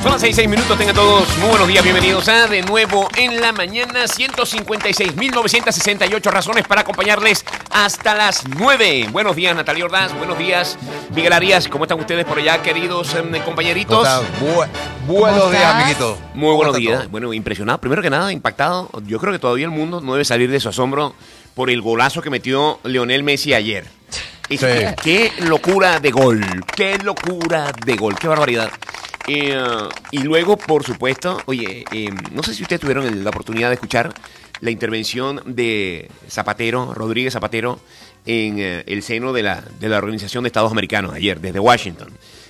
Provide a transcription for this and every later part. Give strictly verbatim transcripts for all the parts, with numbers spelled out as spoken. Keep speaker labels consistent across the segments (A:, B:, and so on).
A: Son las seis, seis minutos, tengan todos muy buenos días, bienvenidos a De Nuevo en la Mañana. Ciento cincuenta y seis mil novecientas sesenta y ocho razones para acompañarles hasta las nueve. Buenos días, Natalia Ordaz, buenos días, Miguel Arias. ¿Cómo están ustedes por allá, queridos eh, compañeritos?
B: Bu buenos días, amiguitos.
A: Muy buenos días. Bueno, impresionado, primero que nada, impactado. Yo creo que todavía el mundo no debe salir de su asombro por el golazo que metió Lionel Messi ayer. Sí. Qué locura de gol, qué locura de gol, qué barbaridad. Eh, y luego, por supuesto, oye, eh, no sé si ustedes tuvieron la oportunidad de escuchar la intervención de Zapatero, Rodríguez Zapatero, en eh, el seno de la, de la Organización de Estados Americanos ayer, desde Washington.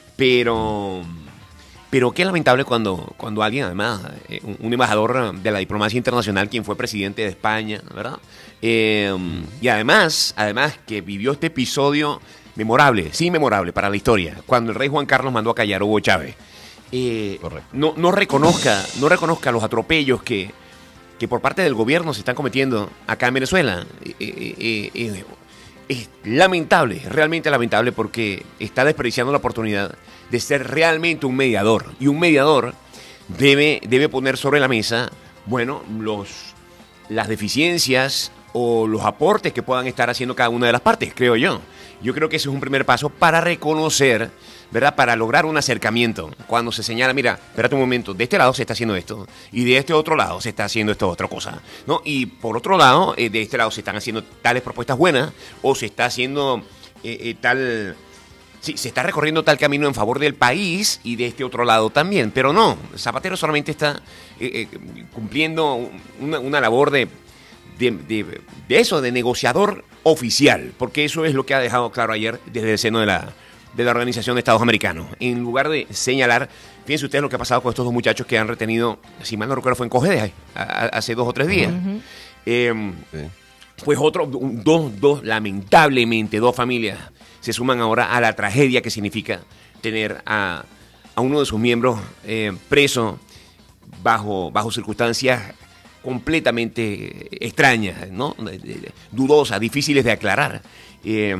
A: Pero, pero qué lamentable cuando, cuando alguien, además, eh, un, un embajador de la diplomacia internacional, quien fue presidente de España, ¿verdad? Eh, y además, además que vivió este episodio memorable, sí memorable para la historia, cuando el rey Juan Carlos mandó a callar a Hugo Chávez. Eh, no, no reconozca, no reconozca los atropellos que, que por parte del gobierno se están cometiendo acá en Venezuela. Eh, eh, eh, es lamentable, realmente lamentable, porque está desperdiciando la oportunidad de ser realmente un mediador. Y un mediador debe, debe poner sobre la mesa, bueno, los, las deficiencias o los aportes que puedan estar haciendo cada una de las partes, creo yo. Yo creo que ese es un primer paso para reconocer, ¿verdad? Para lograr un acercamiento. Cuando se señala, mira, espérate un momento, de este lado se está haciendo esto, y de este otro lado se está haciendo esta otra cosa, ¿no? Y por otro lado, eh, de este lado se están haciendo tales propuestas buenas, o se está haciendo eh, eh, tal... Sí, se está recorriendo tal camino en favor del país, y de este otro lado también. Pero no, Zapatero solamente está eh, eh, cumpliendo una, una labor de... De, de, de eso, de negociador oficial, porque eso es lo que ha dejado claro ayer desde el seno de la, de la Organización de Estados Americanos. En lugar de señalar, fíjense ustedes lo que ha pasado con estos dos muchachos que han retenido, si mal no recuerdo, fue en Cogede hace dos o tres días. Uh-huh. eh, sí. Pues otros, dos, dos, lamentablemente, dos familias se suman ahora a la tragedia que significa tener a, a uno de sus miembros eh, preso bajo, bajo circunstancias completamente extrañas, ¿no? Dudosas, difíciles de aclarar. Eh,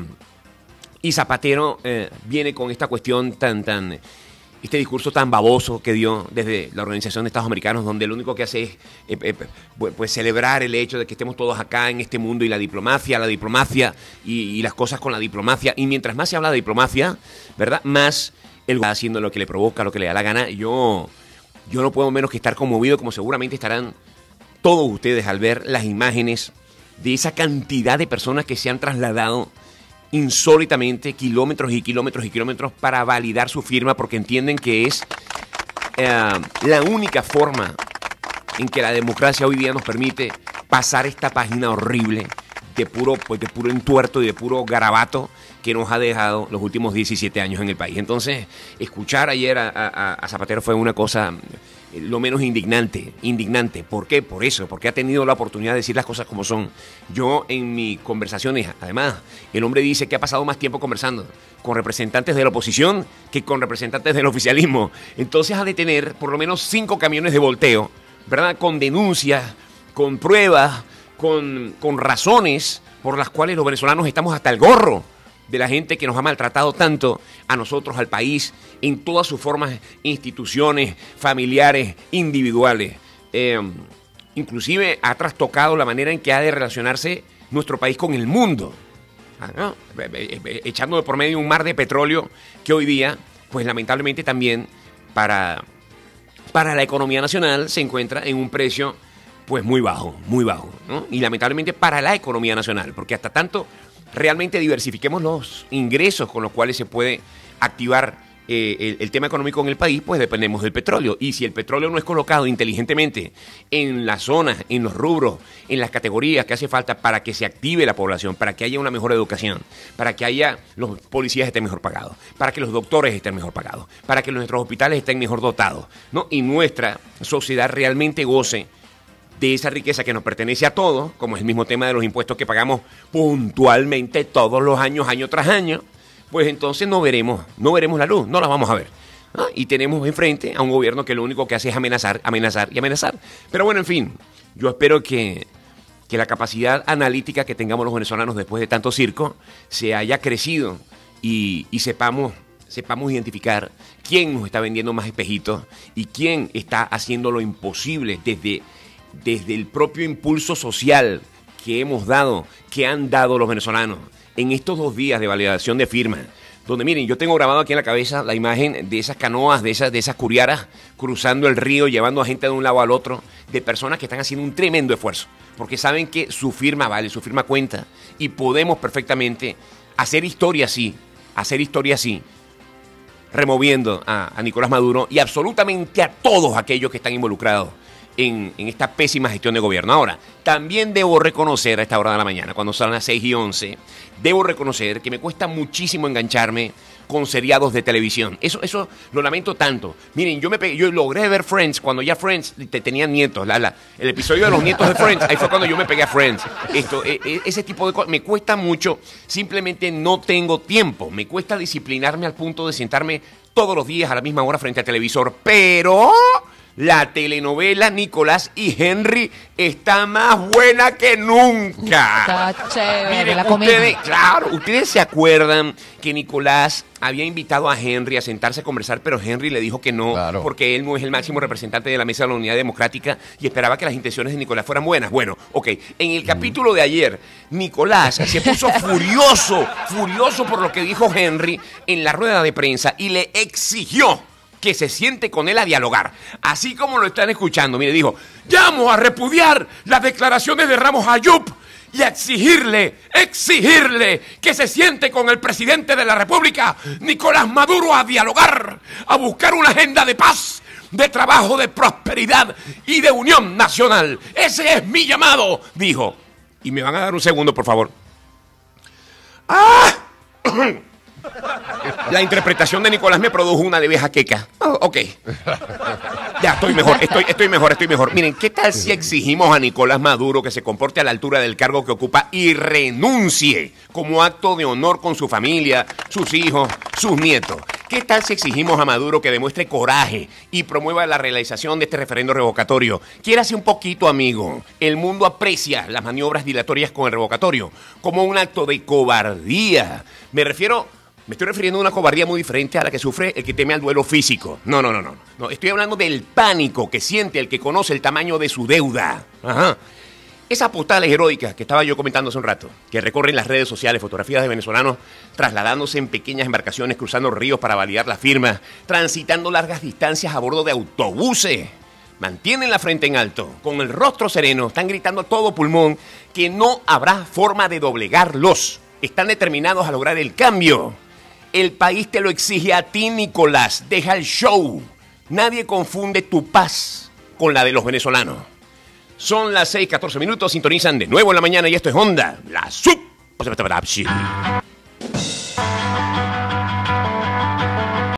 A: y Zapatero eh, viene con esta cuestión tan, tan, este discurso tan baboso que dio desde la Organización de Estados Americanos, donde lo único que hace es eh, eh, pues celebrar el hecho de que estemos todos acá en este mundo, y la diplomacia, la diplomacia y, y las cosas con la diplomacia. Y mientras más se habla de diplomacia, ¿verdad? Más él va haciendo lo que le provoca, lo que le da la gana. Yo, yo no puedo menos que estar conmovido, como seguramente estarán todos ustedes al ver las imágenes de esa cantidad de personas que se han trasladado insólitamente kilómetros y kilómetros y kilómetros para validar su firma, porque entienden que es eh, la única forma en que la democracia hoy día nos permite pasar esta página horrible de puro, pues de puro entuerto y de puro garabato que nos ha dejado los últimos diecisiete años en el país. Entonces, escuchar ayer a, a, a Zapatero fue una cosa lo menos indignante, indignante. ¿Por qué? Por eso, porque ha tenido la oportunidad de decir las cosas como son. Yo en mis conversaciones, además, el hombre dice que ha pasado más tiempo conversando con representantes de la oposición que con representantes del oficialismo. Entonces ha de tener por lo menos cinco camiones de volteo, ¿verdad? Con denuncias, con pruebas, con, con razones por las cuales los venezolanos estamos hasta el gorro de la gente que nos ha maltratado tanto a nosotros, al país, en todas sus formas, instituciones, familiares, individuales. Eh, inclusive ha trastocado la manera en que ha de relacionarse nuestro país con el mundo, ah, ¿no? Echando de por medio un mar de petróleo que hoy día, pues lamentablemente también para, para la economía nacional se encuentra en un precio pues muy bajo, muy bajo, ¿no? Y lamentablemente para la economía nacional, porque hasta tanto realmente diversifiquemos los ingresos con los cuales se puede activar eh, el, el tema económico en el país, pues dependemos del petróleo. Y si el petróleo no es colocado inteligentemente en las zonas, en los rubros, en las categorías que hace falta para que se active la población, para que haya una mejor educación, para que haya los policías estén mejor pagados, para que los doctores estén mejor pagados, para que nuestros hospitales estén mejor dotados, ¿no? Y nuestra sociedad realmente goce de esa riqueza que nos pertenece a todos, como es el mismo tema de los impuestos que pagamos puntualmente todos los años, año tras año, pues entonces no veremos, no veremos la luz, no la vamos a ver. ¿Ah? Y tenemos enfrente a un gobierno que lo único que hace es amenazar, amenazar y amenazar. Pero bueno, en fin, yo espero que, que la capacidad analítica que tengamos los venezolanos después de tanto circo se haya crecido y, y sepamos sepamos identificar quién nos está vendiendo más espejitos y quién está haciendo lo imposible desde, desde el propio impulso social que hemos dado, que han dado los venezolanos en estos dos días de validación de firmas. Donde, miren, yo tengo grabado aquí en la cabeza la imagen de esas canoas, de esas, de esas curiaras, cruzando el río, llevando a gente de un lado al otro, de personas que están haciendo un tremendo esfuerzo, porque saben que su firma vale, su firma cuenta, y podemos perfectamente hacer historia así, hacer historia así, removiendo a, a Nicolás Maduro y absolutamente a todos aquellos que están involucrados en, en esta pésima gestión de gobierno. Ahora, también debo reconocer a esta hora de la mañana, cuando son las seis y once, debo reconocer que me cuesta muchísimo engancharme con seriados de televisión. Eso, eso lo lamento tanto. Miren, yo me pegué, yo logré ver Friends cuando ya Friends te, tenían nietos. La, la, el episodio de los nietos de Friends, ahí fue cuando yo me pegué a Friends. Esto, e, e, ese tipo de cosas me cuesta mucho. Simplemente no tengo tiempo. Me cuesta disciplinarme al punto de sentarme todos los días a la misma hora frente al televisor. Pero la telenovela Nicolás y Henry está más buena que nunca.
C: Está chévere.
A: Miren,
C: la comedia.
A: ustedes, claro, ustedes se acuerdan que Nicolás había invitado a Henry a sentarse a conversar, pero Henry le dijo que no,
B: Claro.
A: porque él no es el máximo representante de la Mesa de la Unidad Democrática y esperaba que las intenciones de Nicolás fueran buenas. Bueno, ok, en el capítulo de ayer, Nicolás se puso furioso, furioso por lo que dijo Henry en la rueda de prensa y le exigió que se siente con él a dialogar. Así como lo están escuchando. Mire, dijo, llamo a repudiar las declaraciones de Ramos Ayub y a exigirle, exigirle que se siente con el presidente de la República, Nicolás Maduro, a dialogar, a buscar una agenda de paz, de trabajo, de prosperidad y de unión nacional. Ese es mi llamado, dijo. Y me van a dar un segundo, por favor. ¡Ah! La interpretación de Nicolás me produjo una leve jaqueca. Oh, ok. Ya, estoy mejor, estoy, estoy mejor, estoy mejor. Miren, ¿qué tal si exigimos a Nicolás Maduro que se comporte a la altura del cargo que ocupa y renuncie como acto de honor con su familia, sus hijos, sus nietos? ¿Qué tal si exigimos a Maduro que demuestre coraje y promueva la realización de este referendo revocatorio? Quiérase un poquito, amigo. El mundo aprecia las maniobras dilatorias con el revocatorio como un acto de cobardía. Me refiero... Me estoy refiriendo a una cobardía muy diferente a la que sufre el que teme al duelo físico. No, no, no, no. no estoy hablando del pánico que siente el que conoce el tamaño de su deuda. Ajá. Esas postales heroicas que estaba yo comentando hace un rato, que recorren las redes sociales, fotografías de venezolanos trasladándose en pequeñas embarcaciones, cruzando ríos para validar las firmas, transitando largas distancias a bordo de autobuses. Mantienen la frente en alto, con el rostro sereno, están gritando a todo pulmón que no habrá forma de doblegarlos. Están determinados a lograr el cambio. El país te lo exige a ti, Nicolás. Deja el show. Nadie confunde tu paz con la de los venezolanos. Son las seis catorce minutos, sintonizan de nuevo en la mañana y esto es Onda, la sub.